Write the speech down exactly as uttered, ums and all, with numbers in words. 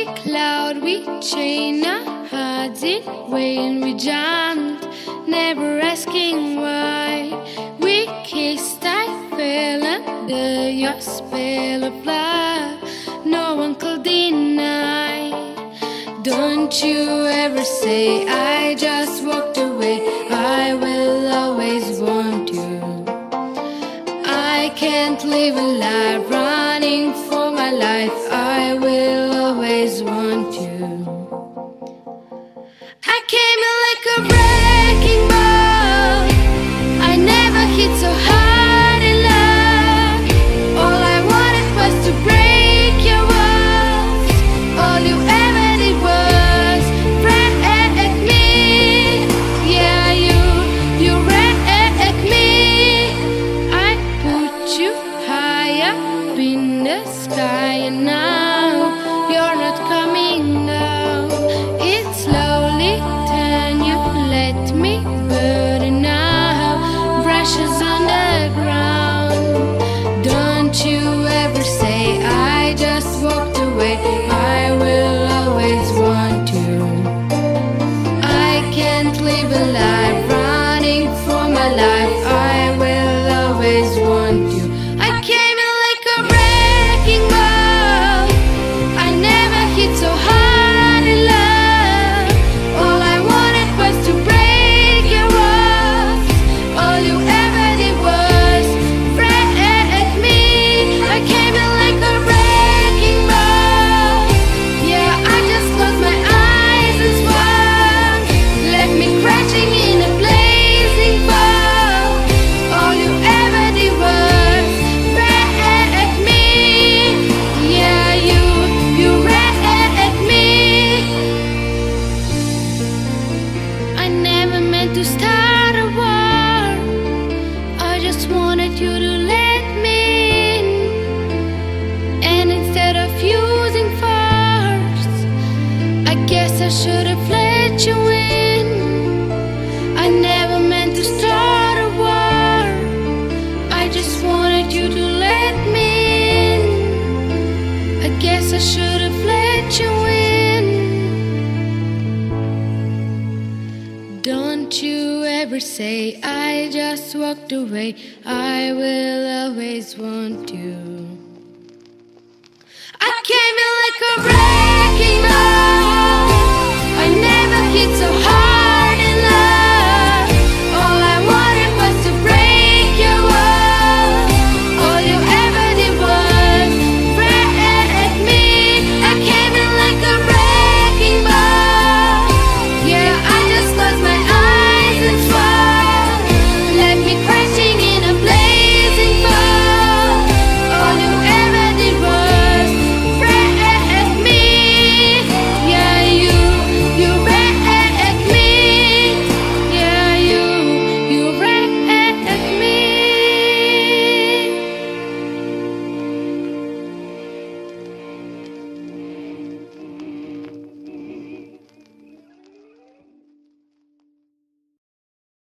speak loud, we chain our hearts in vain. We jumped, never asking why. We kissed, I fell under your spell of love. No one could deny. Don't you ever say I just walked away. I will always want you. I can't live a life running for my life. I will always want you. I came in like a wrecking ball. I never hit so hard in love. All I wanted was to break your walls. All you ever did was wreck me. Yeah, you, you wrecked me. I put you high up in the sky, and now you're not coming down. It's slowly turn, you let me burn now. Brushes on the ground. Don't you ever say I just walked away. I will always want you. I can't live a life running for my life. I will always want you. I came in like a wrecking ball. I never hit so hard in love. All I wanted was to break your walls. All you ever did was wreck me. I came in like a wrecking ball. Yeah, I just closed my eyes and swung. Left me crashing in a blazing fall. All you ever did was wreck me. Yeah, you, you wrecked me. I never meant to start a war. I just wanted you to let me in. And instead of using force, I guess I should have let you in. I never meant to start a war. I just wanted you to let me in. I guess I should have let you in. Don't you ever say I just walked away. I will always want you. I came in like a wrecking ball. I never hit so hard.